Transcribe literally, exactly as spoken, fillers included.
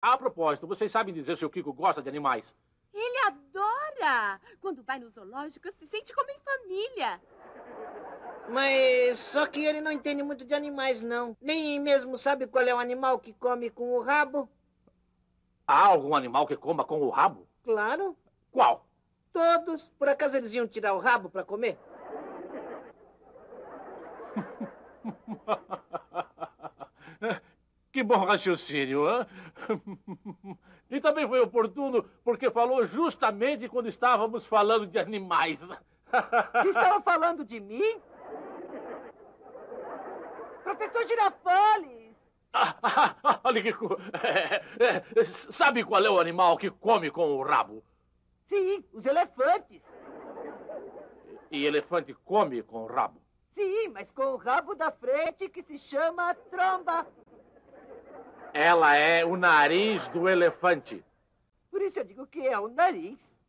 A propósito, vocês sabem dizer se o Kiko gosta de animais? Ele adora! Quando vai no zoológico, se sente como em família. Mas só que ele não entende muito de animais, não. Nem mesmo sabe qual é o animal que come com o rabo. Há algum animal que coma com o rabo? Claro. Qual? Todos. Por acaso eles iam tirar o rabo para comer? Que bom raciocínio, hein? E também foi oportuno porque falou justamente quando estávamos falando de animais. Estava falando de mim? Professor Girafales! Olha que... É, é, sabe qual é o animal que come com o rabo? Sim, os elefantes. E elefante come com o rabo? Sim, mas com o rabo da frente que se chama tromba. Ela é o nariz do elefante. Por isso eu digo que é o nariz.